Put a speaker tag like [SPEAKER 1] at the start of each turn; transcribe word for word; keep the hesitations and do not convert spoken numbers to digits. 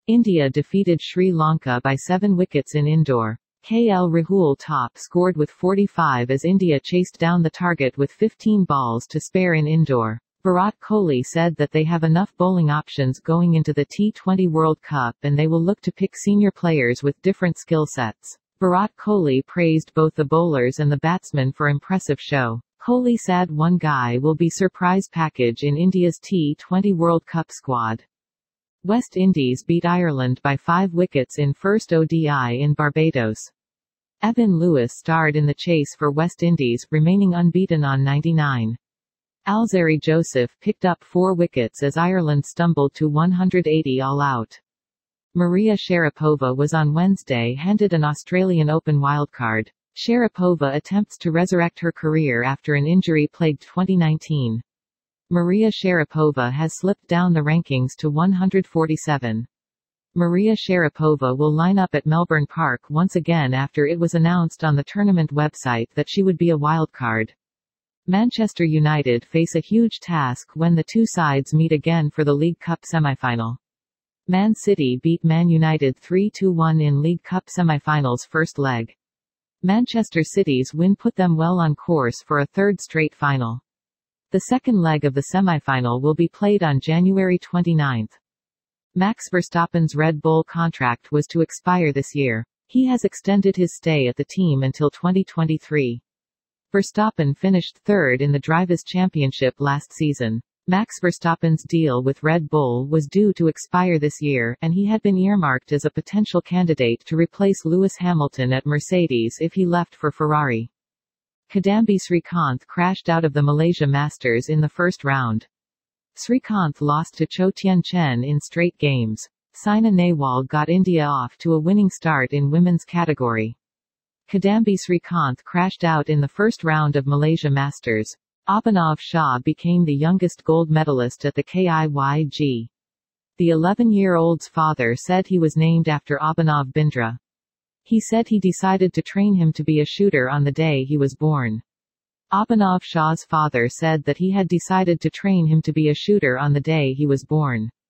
[SPEAKER 1] India defeated Sri Lanka by seven wickets in Indore. K L Rahul top scored with forty-five as India chased down the target with fifteen balls to spare in Indore. Virat Kohli said that they have enough bowling options going into the T twenty World Cup and they will look to pick senior players with different skill sets. Virat Kohli praised both the bowlers and the batsmen for impressive show. Kohli said one guy will be surprise package in India's T twenty World Cup squad. West Indies beat Ireland by five wickets in first O D I in Barbados. Evan Lewis starred in the chase for West Indies, remaining unbeaten on ninety-nine. Alzarri Joseph picked up four wickets as Ireland stumbled to one hundred eighty all out. Maria Sharapova was on Wednesday handed an Australian Open wildcard. Sharapova attempts to resurrect her career after an injury-plagued twenty nineteen. Maria Sharapova has slipped down the rankings to one hundred forty-seven. Maria Sharapova will line up at Melbourne Park once again after it was announced on the tournament website that she would be a wildcard. Manchester United face a huge task when the two sides meet again for the League Cup semi-final. Man City beat Man United three to one in League Cup semi-finals first leg. Manchester City's win put them well on course for a third straight final. The second leg of the semi-final will be played on January twenty-ninth. Max Verstappen's Red Bull contract was to expire this year. He has extended his stay at the team until twenty twenty-three. Verstappen finished third in the Drivers' Championship last season. Max Verstappen's deal with Red Bull was due to expire this year, and he had been earmarked as a potential candidate to replace Lewis Hamilton at Mercedes if he left for Ferrari. Kidambi Srikanth crashed out of the Malaysia Masters in the first round. Srikanth lost to Cho Tien Chen in straight games. Saina Nehwal got India off to a winning start in women's category. Kidambi Srikanth crashed out in the first round of Malaysia Masters. Abhinav Shah became the youngest gold medalist at the K I Y G. The eleven-year-old's father said he was named after Abhinav Bindra. He said he decided to train him to be a shooter on the day he was born. Abhinav Shah's father said that he had decided to train him to be a shooter on the day he was born.